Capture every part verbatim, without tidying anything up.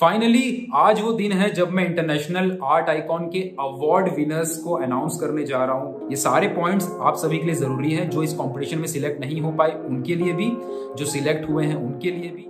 Finally आज वो दिन है जब मैं इंटरनेशनल आर्ट आइकॉन के अवार्ड विनर्स को अनाउंस करने जा रहा हूँ। ये सारे पॉइंट्स आप सभी के लिए जरूरी हैं, जो इस कंपटीशन में सिलेक्ट नहीं हो पाए उनके लिए भी, जो सिलेक्ट हुए हैं उनके लिए भी।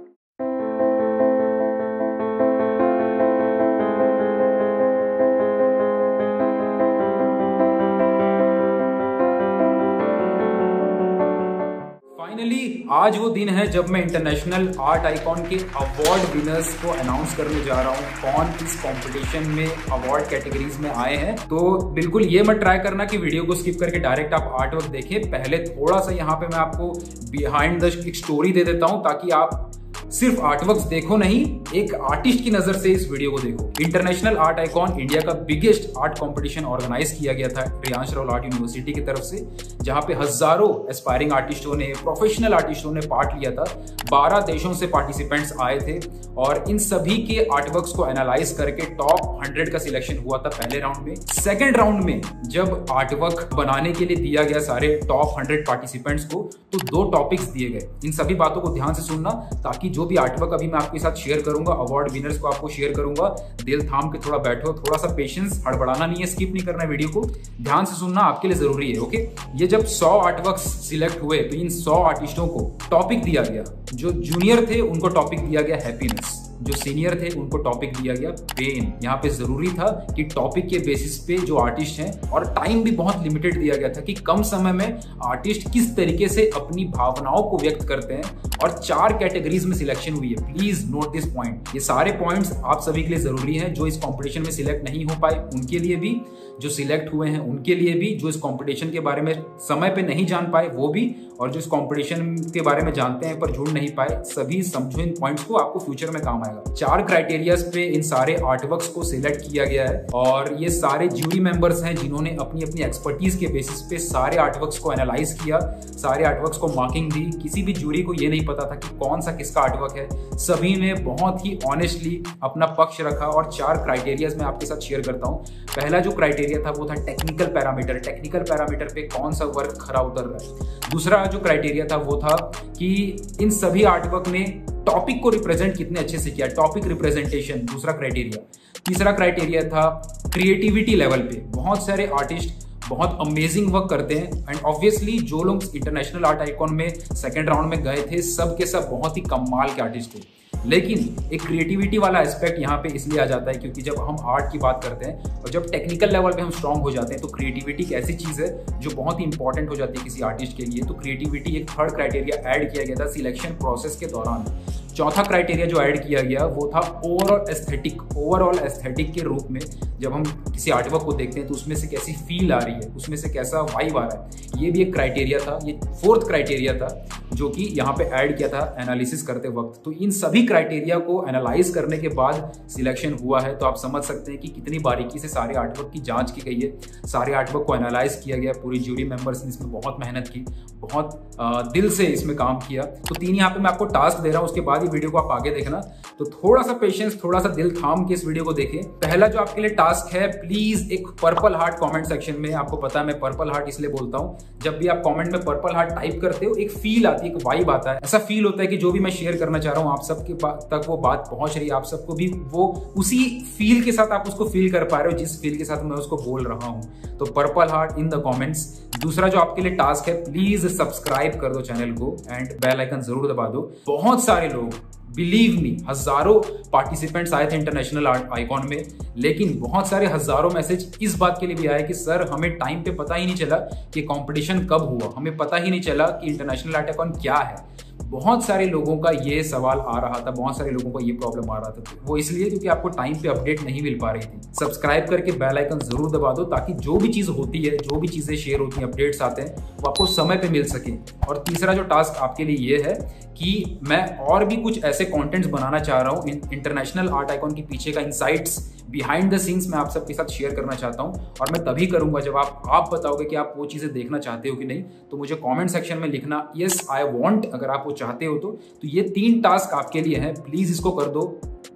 फाइनली आज वो दिन है जब मैं इंटरनेशनल आर्ट आइकॉन के अवार्ड विनर्स को अनाउंस करने जा रहा हूँ, कौन इस कंपटीशन में अवार्ड कैटेगरीज में आए हैं। तो बिल्कुल ये मत ट्राई करना कि वीडियो को स्किप करके डायरेक्ट आप आर्ट वर्क देखें। पहले थोड़ा सा यहाँ पे मैं आपको बिहाइंड द एक स्टोरी दे देता हूँ, ताकि आप सिर्फ आर्टवर्क्स देखो नहीं, एक आर्टिस्ट की नजर से इस वीडियो को देखो। इंटरनेशनल आर्ट आइकॉन इंडिया का बिगेस्ट आर्ट कंपटीशन ऑर्गेनाइज किया गया था रियांश राहुल आर्ट यूनिवर्सिटी की तरफ से, जहां पे हजारों एस्पायरिंग आर्टिस्टों ने, प्रोफेशनल आर्टिस्टों ने पार्ट लिया था। बारह देशों से पार्टिसिपेंट्स आए थे और इन सभी के आर्टवर्क्स को एनालाइज करके टॉप हंड्रेड का सिलेक्शन हुआ था पहले राउंड में। सेकेंड राउंड में जब आर्टवर्क बनाने के लिए दिया गया सारे टॉप हंड्रेड पार्टिसिपेंट्स को, तो दो टॉपिक्स दिए गए। इन सभी बातों को ध्यान से सुनना, ताकि जो भी आर्टवर्क अभी मैं आपके साथ शेयर करूंगा, अवार्ड विनर्स को आपको शेयर करूंगा, दिल थाम के थोड़ा बैठो, थोड़ा सा पेशेंस, हड़बड़ाना नहीं है, स्किप नहीं करना वीडियो को, ध्यान से सुनना, आपके लिए जरूरी है। ओके, ये जब सौ आर्टवर्क्स सिलेक्ट हुए तो इन सौ आर्टिस्टों को टॉपिक दिया गया। जो जूनियर थे उनको टॉपिक दिया गया हैप्पीनेस, जो सीनियर थे उनको टॉपिक दिया गया पेन। यहाँ पे जरूरी था कि टॉपिक के बेसिस पे जो आर्टिस्ट हैं, और टाइम भी बहुत लिमिटेड दिया गया था कि कम समय में आर्टिस्ट किस तरीके से अपनी भावनाओं को व्यक्त करते हैं, और चार कैटेगरीज में सिलेक्शन हुई है। Please note this point. ये सारे पॉइंट्स आप सभी के लिए जरूरी हैं, जो इस कॉम्पिटिशन में सिलेक्ट नहीं हो पाए उनके लिए भी, जो सिलेक्ट हुए हैं उनके लिए भी, जो इस कॉम्पिटिशन के बारे में समय पे नहीं जान पाए वो भी, और जो इस कॉम्पिटिशन के बारे में जानते हैं पर जुड़ नहीं पाए, सभी समझो इन पॉइंट्स को, आपको फ्यूचर में काम आएगा। चार क्राइटेरियाज पे इन सारे आर्टवर्क्स को सिलेक्ट किया गया है, और ये सारे ज्यूरी मेंबर्स हैं जिन्होंने अपनी अपनी एक्सपर्टीज के बेसिस पे सारे आर्टवर्क्स को एनालाइज किया, सारे आर्टवर्क्स को मार्किंग दी। किसी भी ज्यूरी को ये नहीं पता था कि कौन सा किसका आर्टवर्क है। सभी ने बहुत ही ऑनेस्टली अपना पक्ष रखा, और चार क्राइटेरियाज मैं आपके साथ शेयर करता हूँ। पहला जो क्राइटेरिया था वो था टेक्निकल पैरामीटर, टेक्निकल पैरामीटर पे कौन सा वर्क खरा उतर रहा है। दूसरा जो क्राइटेरिया था वो था कि इन सभी आर्टवर्क ने टॉपिक को रिप्रेजेंट कितने अच्छे से किया, टॉपिक रिप्रेजेंटेशन, दूसरा क्राइटेरिया। तीसरा क्राइटेरिया था क्रिएटिविटी लेवल पे। बहुत सारे आर्टिस्ट बहुत अमेजिंग वर्क करते हैं, एंड ऑब्वियसली जो लोग इंटरनेशनल आर्ट आइकॉन में सेकेंड राउंड में गए थे, सब के सब बहुत ही कमाल के आर्टिस्ट थे। लेकिन एक क्रिएटिविटी वाला एस्पेक्ट यहाँ पे इसलिए आ जाता है क्योंकि जब हम आर्ट की बात करते हैं और जब टेक्निकल लेवल पे हम स्ट्रांग हो जाते हैं, तो क्रिएटिविटी एक ऐसी चीज़ है जो बहुत ही इंपॉर्टेंट हो जाती है किसी आर्टिस्ट के लिए। तो क्रिएटिविटी एक थर्ड क्राइटेरिया ऐड किया गया था सिलेक्शन प्रोसेस के दौरान। चौथा क्राइटेरिया जो ऐड किया गया वो था ओवरऑल एस्थेटिक। ओवरऑल एस्थेटिक के रूप में जब हम किसी आर्टवर्क को देखते हैं तो उसमें से कैसी फील आ रही है, उसमें से कैसा वाइब आ रहा है, ये भी एक क्राइटेरिया था। ये फोर्थ क्राइटेरिया था जो कि यहाँ पे ऐड किया था एनालिसिस करते वक्त। तो इन सभी क्राइटेरिया को एनालाइज करने के बाद सिलेक्शन हुआ है। तो आप समझ सकते हैं कि कितनी बारीकी से सारे आर्टवर्क की जांच की गई है, सारे आर्टवर्क को एनालाइज किया गया। पूरी ज्यूरी मेंबर्स ने इसमें बहुत मेहनत की, बहुत दिल से इसमें काम किया। तो तीन यहाँ पे मैं आपको टास्क दे रहा हूँ, उसके बाद ही वीडियो को आप आगे देखना। तो थोड़ा सा पेशेंस, थोड़ा सा दिल थाम के इस वीडियो को देखें। पहला जो आपके लिए टास्क है, प्लीज एक पर्पल हार्ट कमेंट सेक्शन में, आपको पता है मैं पर्पल हार्ट इसलिए बोलता हूँ, जब भी आप कमेंट में पर्पल हार्ट टाइप करते हो एक फील आती है, एक वाइब आता है। ऐसा फील होता है कि जो भी मैं शेयर करना चाह रहा हूँ आप सबके तक वो बात पहुंच रही है, आप सबको भी वो उसी फील के साथ आप उसको फील कर पा रहे हो जिस फील के साथ मैं उसको बोल रहा हूँ। तो purple heart in the comments. दूसरा जो आपके लिए टास्क है, प्लीज सब्सक्राइब कर दो चैनल को एंड बेल आइकन जरूर दबा दो। बहुत सारे लोग, बिलीव मी, हजारों पार्टिसिपेंट्स आए थे इंटरनेशनल आर्ट आइकॉन में, लेकिन बहुत सारे हजारों मैसेज इस बात के लिए भी आए कि सर हमें टाइम पे पता ही नहीं चला कि कंपटीशन कब हुआ, हमें पता ही नहीं चला कि इंटरनेशनल आर्ट आइकॉन क्या है। बहुत सारे लोगों का ये सवाल आ रहा था, बहुत सारे लोगों को ये प्रॉब्लम आ रहा था। वो इसलिए क्योंकि आपको टाइम पे अपडेट नहीं मिल पा रही थी। सब्सक्राइब करके बेल आइकन जरूर दबा दो, ताकि जो भी चीज होती है, जो भी चीजें शेयर होती हैं, अपडेट्स आते हैं, वो आपको समय पे मिल सके। और तीसरा जो टास्क आपके लिए ये है कि मैं और भी कुछ ऐसे कंटेंट्स बनाना चाह रहा हूँ इंटरनेशनल आर्ट आइकॉन के पीछे का इनसाइट्स, बिहाइंड द सीन्स मैं आप सबके साथ शेयर करना चाहता हूँ। और मैं तभी करूंगा जब आप आप बताओगे कि आप वो चीजें देखना चाहते हो कि नहीं। तो मुझे कमेंट सेक्शन में लिखना यस आई वांट, अगर आप वो चाहते हो तो। तो ये तीन टास्क आपके लिए हैं, प्लीज इसको कर दो।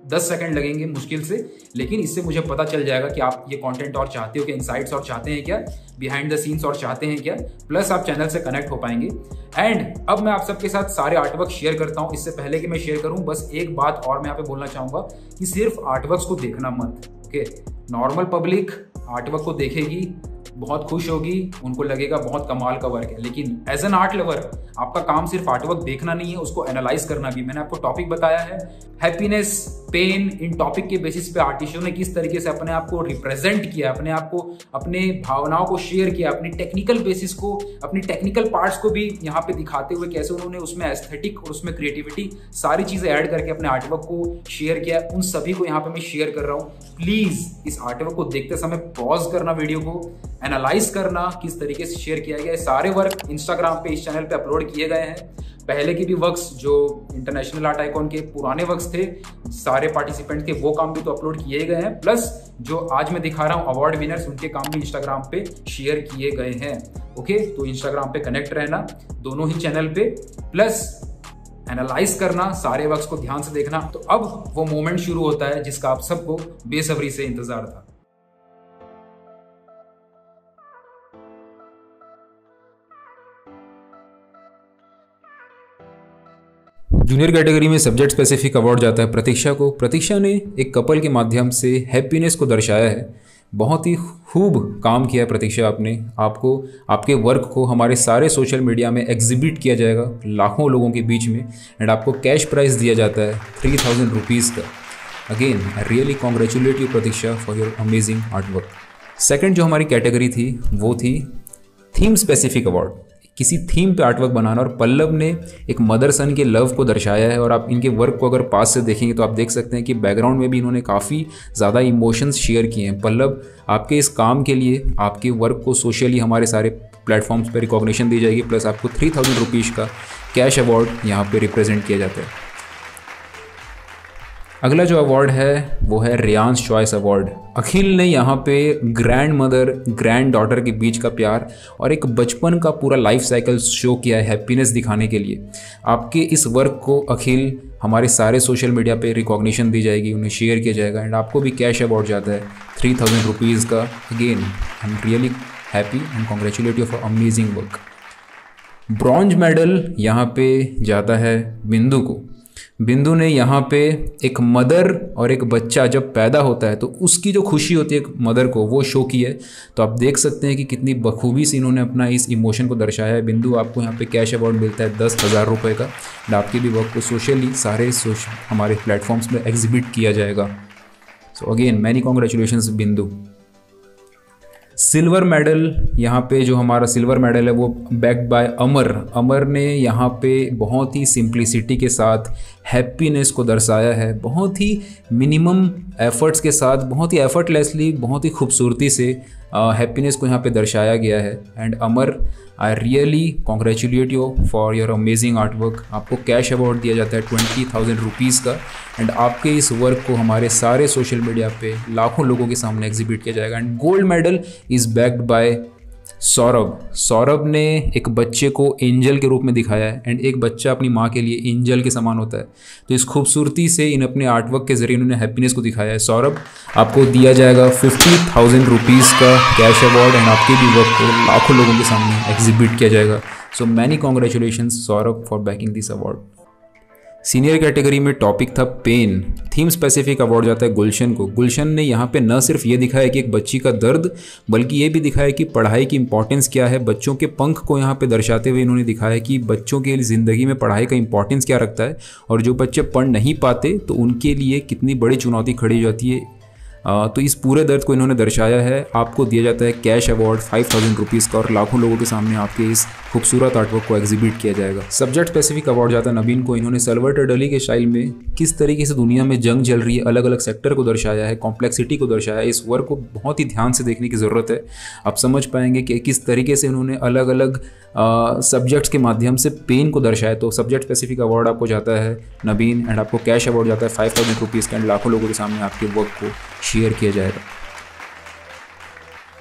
दस सेकंड लगेंगे मुश्किल से, लेकिन इससे मुझे पता चल जाएगा कि आप ये कंटेंट और चाहते हो क्या, इनसाइट्स और चाहते हैं क्या, बिहाइंड द सीन्स और चाहते हैं क्या, प्लस आप चैनल से कनेक्ट हो पाएंगे। एंड अब मैं आप सबके साथ सारे आर्टवर्क शेयर करता हूं। इससे पहले कि मैं शेयर करूं, बस एक बात और मैं यहाँ पे बोलना चाहूंगा कि सिर्फ आर्टवर्क्स को देखना मत। ओके, नॉर्मल पब्लिक आर्टवर्क को देखेगी, बहुत खुश होगी, उनको लगेगा बहुत कमाल का वर्क है, लेकिन एज एन आर्ट लवर आपका काम सिर्फ आर्टवर्क देखना नहीं है, उसको एनालाइज करना भी। मैंने आपको टॉपिक बताया है हैप्पीनेस, पेन, इन टॉपिक के बेसिस पे आर्टिस्टों ने किस तरीके से अपने आप को रिप्रेजेंट किया, अपने आप को, अपने भावनाओं को शेयर किया, अपनी टेक्निकल बेसिस को, अपनी टेक्निकल पार्ट्स को भी यहाँ पे दिखाते हुए कैसे उन्होंने उसमें एस्थेटिक और उसमें क्रिएटिविटी सारी चीजें ऐड करके अपने आर्टवर्क को शेयर किया। उन सभी को यहाँ पे मैं शेयर कर रहा हूँ। प्लीज इस आर्टवर्क को देखते समय पॉज करना, वीडियो को एनालाइज करना किस तरीके से शेयर किया गया है। सारे वर्क इंस्टाग्राम पे इस चैनल पे अपलोड किए गए हैं। पहले के भी वर्क्स जो इंटरनेशनल आर्ट आइकॉन के पुराने वर्क्स थे, सारे पार्टिसिपेंट के, वो काम भी तो अपलोड किए गए हैं। प्लस जो आज मैं दिखा रहा हूं अवार्ड विनर्स, उनके काम भी इंस्टाग्राम पे शेयर किए गए हैं। ओके, तो इंस्टाग्राम पे कनेक्ट रहना दोनों ही चैनल पे, प्लस एनालाइज करना, सारे वर्क्स को ध्यान से देखना। तो अब वो मोमेंट शुरू होता है जिसका आप सबको बेसब्री से इंतजार था। जूनियर कैटेगरी में सब्जेक्ट स्पेसिफिक अवार्ड जाता है प्रतीक्षा को। प्रतीक्षा ने एक कपल के माध्यम से हैप्पीनेस को दर्शाया है। बहुत ही खूब काम किया है प्रतीक्षा आपने। आपको, आपके वर्क को हमारे सारे सोशल मीडिया में एग्जिबिट किया जाएगा लाखों लोगों के बीच में, एंड आपको कैश प्राइज़ दिया जाता है थ्री थाउजेंड रुपीज़ का। Again I really congratulate you Pratiksha for your amazing art work. Second जो हमारी कैटेगरी थी वो थी थीम स्पेसिफिक अवार्ड। किसी थीम पे आर्टवर्क बनाना, और पल्लव ने एक मदर सन के लव को दर्शाया है। और आप इनके वर्क को अगर पास से देखेंगे तो आप देख सकते हैं कि बैकग्राउंड में भी इन्होंने काफ़ी ज़्यादा इमोशंस शेयर किए हैं। पल्लव, आपके इस काम के लिए, आपके वर्क को सोशली हमारे सारे प्लेटफॉर्म्स पर रिकॉग्निशन दी जाएगी, प्लस आपको थ्री थाउजेंड रुपीज़ का कैश अवार्ड यहाँ पर रिप्रेजेंट किया जाता है। अगला जो अवार्ड है वो है रियांस चॉइस अवार्ड। अखिल ने यहाँ पे ग्रैंड मदर, ग्रैंड डॉटर के बीच का प्यार और एक बचपन का पूरा लाइफ साइकिल शो किया है हैप्पीनेस दिखाने के लिए। आपके इस वर्क को अखिल हमारे सारे सोशल मीडिया पे रिकॉग्निशन दी जाएगी, उन्हें शेयर किया जाएगा, एंड आपको भी कैश अवार्ड जाता है थ्री थाउजेंड रुपीज़ का। Again I am really happy and congratulate you for amazing work. Bronze medal यहाँ पे जाता है बिंदु को। बिंदु ने यहाँ पे एक मदर और एक बच्चा जब पैदा होता है तो उसकी जो खुशी होती है एक मदर को, वो शो की है। तो आप देख सकते हैं कि कितनी बखूबी से इन्होंने अपना इस इमोशन को दर्शाया है। बिंदु, आपको यहाँ पे कैश अवार्ड मिलता है दस हज़ार रुपये का, एंड आपकी भी वर्क को सोशली सारे सोशल हमारे प्लेटफॉर्म्स में एग्जिबिट किया जाएगा। So again many congratulations Bindu. Silver medal, यहाँ पे जो हमारा सिल्वर मेडल है वो बैक्ड बाय अमर। अमर ने यहाँ पे बहुत ही सिंप्लिसिटी के साथ हैप्पीनेस को दर्शाया है, बहुत ही मिनिमम एफर्ट्स के साथ, बहुत ही एफर्टलेसली, बहुत ही खूबसूरती से हैप्पीनेस को यहाँ पे दर्शाया गया है। And Amar, I really congratulate you for your amazing art work. आपको कैश अवार्ड दिया जाता है ट्वेंटी थाउजेंड रुपीज़ का, एंड आपके इस वर्क को हमारे सारे सोशल मीडिया पे लाखों लोगों के सामने एग्जिबिट किया जाएगा। And gold medal is backed by Saurabh. Saurabh ने एक बच्चे को एंजल के रूप में दिखाया है, एंड एक बच्चा अपनी माँ के लिए एंजल के समान होता है। तो इस खूबसूरती से इन अपने आर्टवर्क के जरिए इन्होंने हैप्पीनेस को दिखाया है। सौरभ, आपको दिया जाएगा फिफ्टी थाउजेंड रुपीज़ का कैश अवार्ड, एंड आपके भी वर्क को लाखों लोगों के सामने एग्जिबिट किया जाएगा। So many congratulation Saurabh for backing this award. Senior category में टॉपिक था पेन। थीम स्पेसिफिक अवार्ड जाता है गुलशन को। गुलशन ने यहाँ पे न सिर्फ ये दिखाया कि एक बच्ची का दर्द, बल्कि ये भी दिखाया कि पढ़ाई की इंपॉर्टेंस क्या है। बच्चों के पंख को यहाँ पे दर्शाते हुए इन्होंने दिखाया कि बच्चों के ज़िंदगी में पढ़ाई का इंपॉर्टेंस क्या रखता है, और जो बच्चे पढ़ नहीं पाते तो उनके लिए कितनी बड़ी चुनौती खड़ी हो जाती है। तो इस पूरे दर्द को इन्होंने दर्शाया है। आपको दिया जाता है cash award five thousand rupees का, और लाखों लोगों के सामने आपके इस खूबसूरत आर्टवर्क को एग्जिबिट किया जाएगा। सब्जेक्ट स्पेसिफिक अवार्ड जाता है नवीन को। इन्होंने सल्वाडोर डाली के स्टाइल में किस तरीके से दुनिया में जंग चल रही है, अलग अलग सेक्टर को दर्शाया है, कॉम्प्लेक्सिटी को दर्शाया है। इस वर्क को बहुत ही ध्यान से देखने की ज़रूरत है। आप समझ पाएंगे कि किस तरीके से उन्होंने अलग अलग सब्जेक्ट्स के माध्यम से पेन को दर्शाया। तो सब्जेक्ट स्पेसिफिक अवार्ड आपको जाता है नवीन, एंड आपको कैश अवार्ड जाता है फाइव थाउजेंड रुपीज़ का, एंड लाखों लोगों के सामने आपके वर्क को शेयर किया जाएगा।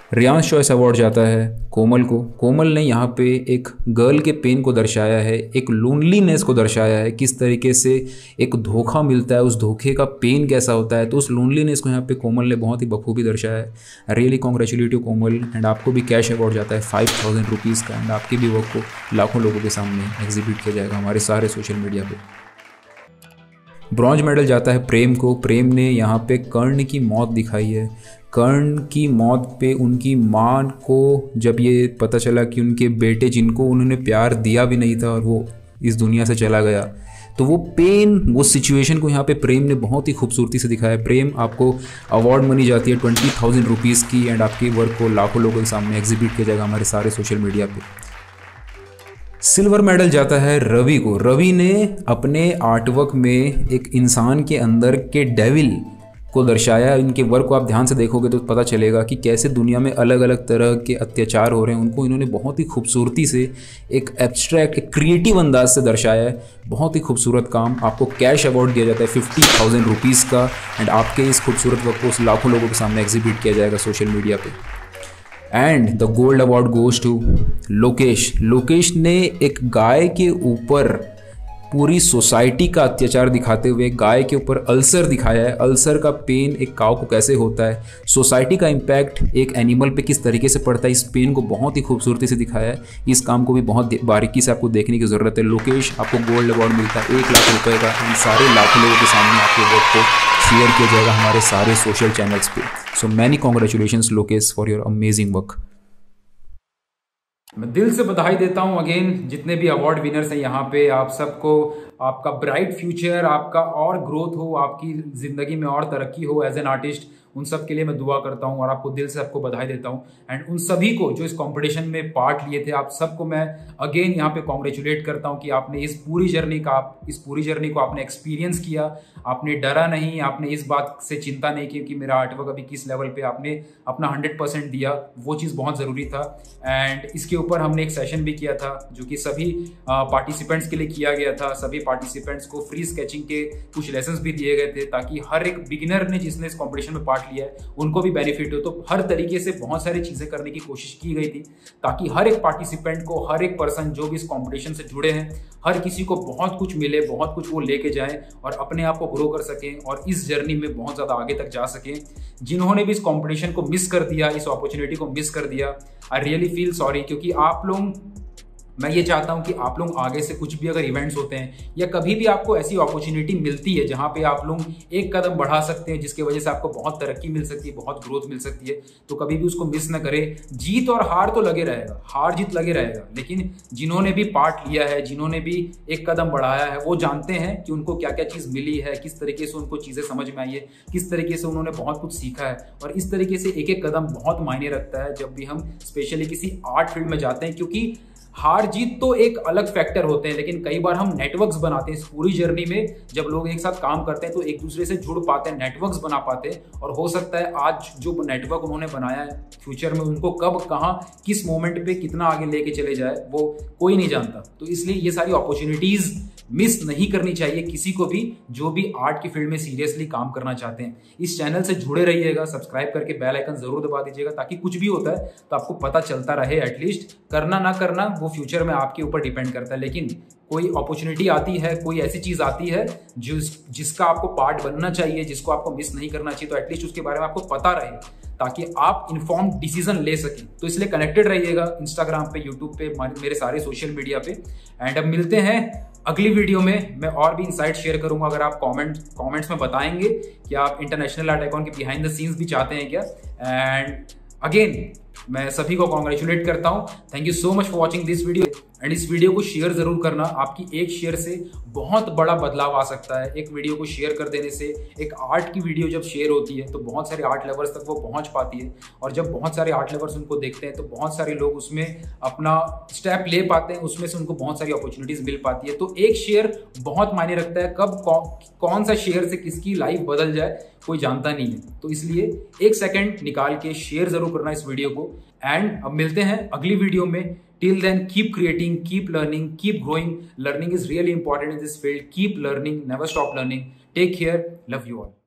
रियांस चॉइस अवार्ड जाता है कोमल को। कोमल ने यहाँ पे एक गर्ल के पेन को दर्शाया है, एक लोनलीनेस को दर्शाया है, किस तरीके से एक धोखा मिलता है, उस धोखे का पेन कैसा होता है, तो उस लोनलीनेस को यहाँ पे कोमल ने बहुत ही बखूबी दर्शाया है। Really congratulate you Komal. And आपको भी कैश अवार्ड जाता है फाइव थाउजेंड रुपीज़ का। एंड आपके भी वर्क को लाखों लोगों के सामने एग्जीबिट किया जाएगा हमारे सारे सोशल मीडिया पर। ब्रॉन्ज मेडल जाता है प्रेम को। प्रेम ने यहाँ पे कर्ण की मौत दिखाई है। कर्ण की मौत पे उनकी माँ को जब ये पता चला कि उनके बेटे जिनको उन्होंने प्यार दिया भी नहीं था और वो इस दुनिया से चला गया, तो वो पेन, वो सिचुएशन को यहाँ पे प्रेम ने बहुत ही खूबसूरती से दिखाया है। प्रेम, आपको अवार्ड मनी जाती है ट्वेंटी थाउजेंड रुपीज़ की। एंड आपके वर्क को लाखों लोगों के सामने एग्जीबिट किया जाएगा हमारे सारे सोशल मीडिया पे। सिल्वर मेडल जाता है रवि को। रवि ने अपने आर्टवर्क में एक इंसान के अंदर के डेविल को दर्शाया। इनके वर्क को आप ध्यान से देखोगे तो पता चलेगा कि कैसे दुनिया में अलग अलग तरह के अत्याचार हो रहे हैं, उनको इन्होंने बहुत ही खूबसूरती से एक एब्स्ट्रैक्ट, एक क्रिएटिव अंदाज से दर्शाया है। बहुत ही खूबसूरत काम। आपको कैश अवार्ड दिया जाता है फिफ्टी थाउजेंड रुपीज़ का। एंड आपके इस खूबसूरत वर्क को उस लाखों लोगों के सामने एग्जीबिट किया जाएगा सोशल मीडिया पे। And the gold award goes to Lokesh. Lokesh ने एक गाय के ऊपर पूरी सोसाइटी का अत्याचार दिखाते हुए गाय के ऊपर अल्सर दिखाया है। अल्सर का पेन एक काऊ को कैसे होता है, सोसाइटी का इम्पैक्ट एक एनिमल पे किस तरीके से पड़ता है, इस पेन को बहुत ही खूबसूरती से दिखाया है। इस काम को भी बहुत बारीकी से आपको देखने की ज़रूरत है। लोकेश, आपको गोल्ड अवार्ड मिलता है एक लाख रुपए का। इन सारे लाखों लोगों के सामने आपके वर्क को शेयर किया जाएगा हमारे सारे सोशल चैनल्स पे। So many congratulations Lokesh for your amazing work. मैं दिल से बधाई देता हूं अगेन जितने भी अवार्ड विनर्स हैं यहाँ पे। आप सबको आपका ब्राइट फ्यूचर, आपका और ग्रोथ हो, आपकी जिंदगी में और तरक्की हो एज एन आर्टिस्ट, उन सब के लिए मैं दुआ करता हूं और आपको दिल से आपको बधाई देता हूं। एंड उन सभी को जो इस कंपटीशन में पार्ट लिए थे, आप सबको मैं अगेन यहाँ पे कॉन्ग्रेचुलेट करता हूं कि आपने इस पूरी जर्नी का आप इस पूरी जर्नी को आपने एक्सपीरियंस किया। आपने डरा नहीं, आपने इस बात से चिंता नहीं की कि मेरा आर्टवर्क अभी किस लेवल पे, आपने अपना हंड्रेड परसेंट दिया। वो चीज़ बहुत ज़रूरी था। एंड इसके ऊपर हमने एक सेशन भी किया था जो कि सभी पार्टिसिपेंट्स के लिए किया गया था। सभी पार्टिसिपेंट्स को फ्री स्केचिंग के कुछ लेसन्स भी दिए गए थे ताकि हर एक बिगिनर ने जिसने इस कॉम्पिटिशन में पार्ट लिया है उनको भी बेनिफिट हो। तो हर तरीके से बहुत सारी चीज़ें करने की कोशिश की गई थी ताकि हर एक पार्टिसिपेंट को, हर एक पर्सन जो भी इस कॉम्पिटिशन से जुड़े हैं, हर किसी को बहुत कुछ मिले, बहुत कुछ वो लेके जाएं और अपने आप को ग्रो कर सकें और इस जर्नी में बहुत ज़्यादा आगे तक जा सकें। जिन्होंने भी इस कॉम्पिटिशन को मिस कर दिया, इस अपॉर्चुनिटी को मिस कर दिया, आई रियली फील सॉरी। क्योंकि आप लोग, मैं ये चाहता हूं कि आप लोग आगे से कुछ भी अगर इवेंट्स होते हैं या कभी भी आपको ऐसी अपॉर्चुनिटी मिलती है जहां पे आप लोग एक कदम बढ़ा सकते हैं, जिसकी वजह से आपको बहुत तरक्की मिल सकती है, बहुत ग्रोथ मिल सकती है, तो कभी भी उसको मिस ना करें। जीत और हार तो लगे रहेगा, हार जीत लगे रहेगा, लेकिन जिन्होंने भी पार्ट लिया है, जिन्होंने भी एक कदम बढ़ाया है, वो जानते हैं कि उनको क्या क्या चीज़ मिली है, किस तरीके से उनको चीज़ें समझ में आई है, किस तरीके से उन्होंने बहुत कुछ सीखा है। और इस तरीके से एक एक कदम बहुत मायने रखता है जब भी हम स्पेशली किसी आर्ट फील्ड में जाते हैं। क्योंकि हार जीत तो एक अलग फैक्टर होते हैं, लेकिन कई बार हम नेटवर्क्स बनाते हैं इस पूरी जर्नी में। जब लोग एक साथ काम करते हैं तो एक दूसरे से जुड़ पाते हैं, नेटवर्क्स बना पाते हैं। और हो सकता है आज जो नेटवर्क उन्होंने बनाया है, फ्यूचर में उनको कब, कहाँ, किस मोमेंट पे कितना आगे लेके चले जाए वो कोई नहीं जानता। तो इसलिए ये सारी अपॉर्चुनिटीज मिस नहीं करनी चाहिए किसी को भी जो भी आर्ट की फील्ड में सीरियसली काम करना चाहते हैं। इस चैनल से जुड़े रहिएगा, सब्सक्राइब करके बेल आइकन जरूर दबा दीजिएगा ताकि कुछ भी होता है तो आपको पता चलता रहे। एटलीस्ट करना ना करना वो फ्यूचर में आपके ऊपर डिपेंड करता है, लेकिन कोई अपॉर्चुनिटी आती है, कोई ऐसी चीज आती है जिस जिसका आपको पार्ट बनना चाहिए, जिसको आपको मिस नहीं करना चाहिए, तो एटलीस्ट उसके बारे में आपको पता रहे ताकि आप इन्फॉर्म्ड डिसीजन ले सकें। तो इसलिए कनेक्टेड रहिएगा इंस्टाग्राम पे, यूट्यूब पे, मेरे सारे सोशल मीडिया पे। एंड अब मिलते हैं अगली वीडियो में। मैं और भी इंसाइट शेयर करूंगा अगर आप कमेंट कमेंट्स में बताएंगे कि आप इंटरनेशनल आर्ट आइकॉन के बिहाइंड द सीन्स भी चाहते हैं क्या। एंड अगेन मैं सभी को कॉन्ग्रेचुलेट करता हूं। Thank you so much for watching this video. And इस वीडियो को शेयर जरूर करना। आपकी एक शेयर से बहुत बड़ा बदलाव आ सकता है। एक वीडियो को शेयर कर देने से, एक आर्ट की वीडियो जब शेयर होती है तो बहुत सारे आर्ट लवर्स तक वो पहुंच पाती है, और जब बहुत सारे आर्ट लवर्स उनको देखते हैं तो बहुत सारे लोग उसमें अपना स्टेप ले पाते हैं, उसमें से उनको बहुत सारी अपॉर्चुनिटीज मिल पाती है। तो एक शेयर बहुत मायने रखता है। कब कौ, कौन सा शेयर से किसकी लाइफ बदल जाए कोई जानता नहीं है। तो इसलिए एक सेकेंड निकाल के शेयर जरूर करना इस वीडियो को। एंड अब मिलते हैं अगली वीडियो में। Till then, keep creating, keep learning, keep growing. Learning is really important in this field. Keep learning, never stop learning. Take care. Love you all.